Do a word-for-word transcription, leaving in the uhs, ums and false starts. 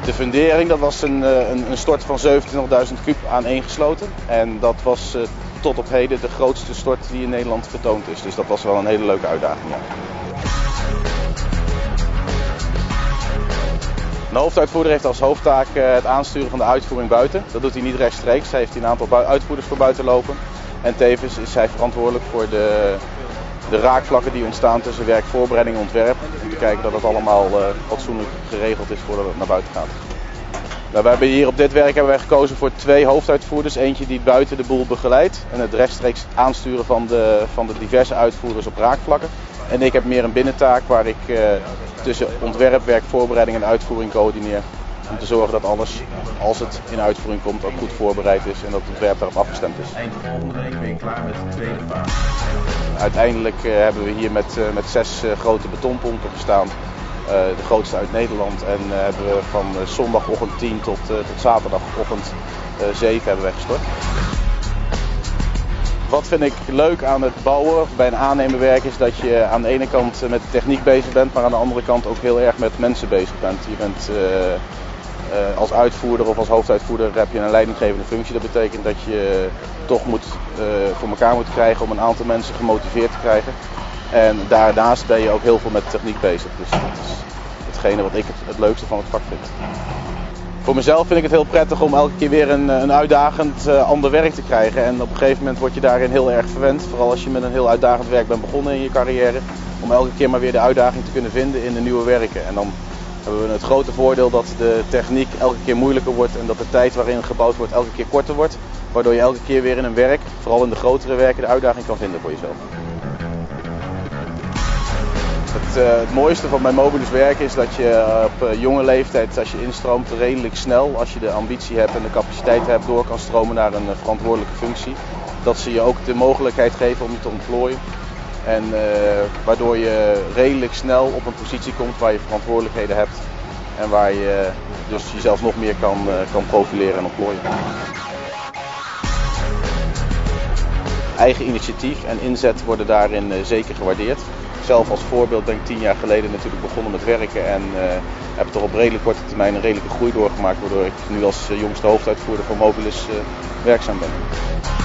De fundering, dat was een, een, een stort van zevenentwintigduizend kuub aaneengesloten. En dat was uh, tot op heden de grootste stort die in Nederland vertoond is. Dus dat was wel een hele leuke uitdaging. Ja. De hoofduitvoerder heeft als hoofdtaak uh, het aansturen van de uitvoering buiten. Dat doet hij niet rechtstreeks. Hij heeft een aantal uitvoerders voor buiten lopen. En tevens is hij verantwoordelijk voor de, de raakvlakken die ontstaan tussen werkvoorbereiding en ontwerp. Om te kijken dat het allemaal uh, fatsoenlijk geregeld is voordat het naar buiten gaat. Nou, we hebben hier op dit werk hebben wij gekozen voor twee hoofduitvoerders. Eentje die buiten de boel begeleidt en het rechtstreeks aansturen van de, van de diverse uitvoerders op raakvlakken. En ik heb meer een binnentaak waar ik uh, tussen ontwerp, werkvoorbereiding en uitvoering coördineer. Om te zorgen dat alles, als het in uitvoering komt, ook goed voorbereid is en dat het ontwerp daarop afgestemd is. Eind volgende week ben je klaar met de tweede fase. Uiteindelijk uh, hebben we hier met, uh, met zes uh, grote betonpompen gestaan. Uh, de grootste uit Nederland. En uh, hebben we van uh, zondagochtend tien tot, uh, tot zaterdagochtend uh, zeven hebben wij gestort. Wat vind ik leuk aan het bouwen bij een aannemerwerk is dat je aan de ene kant met techniek bezig bent, maar aan de andere kant ook heel erg met mensen bezig bent. Je bent uh, uh, als uitvoerder of als hoofduitvoerder heb je een leidinggevende functie. Dat betekent dat je toch moet, uh, voor elkaar moet krijgen om een aantal mensen gemotiveerd te krijgen. En daarnaast ben je ook heel veel met techniek bezig. Dus dat is hetgene wat ik het, het leukste van het vak vind. Voor mezelf vind ik het heel prettig om elke keer weer een, een uitdagend uh, ander werk te krijgen. En op een gegeven moment word je daarin heel erg verwend. Vooral als je met een heel uitdagend werk bent begonnen in je carrière. Om elke keer maar weer de uitdaging te kunnen vinden in de nieuwe werken. En dan hebben we het grote voordeel dat de techniek elke keer moeilijker wordt. En dat de tijd waarin gebouwd wordt elke keer korter wordt. Waardoor je elke keer weer in een werk, vooral in de grotere werken, de uitdaging kan vinden voor jezelf. Het, uh, het mooiste van bij Mobilus werken is dat je op uh, jonge leeftijd, als je instroomt, redelijk snel, als je de ambitie hebt en de capaciteit hebt, door kan stromen naar een uh, verantwoordelijke functie. Dat ze je ook de mogelijkheid geven om je te ontplooien. En uh, waardoor je redelijk snel op een positie komt waar je verantwoordelijkheden hebt. En waar je uh, dus jezelf nog meer kan, uh, kan profileren en ontplooien. Eigen initiatief en inzet worden daarin uh, zeker gewaardeerd. Zelf als voorbeeld ben ik tien jaar geleden natuurlijk begonnen met werken en uh, heb toch op redelijk korte termijn een redelijke groei doorgemaakt, waardoor ik nu als uh, jongste hoofduitvoerder van Mobilus uh, werkzaam ben.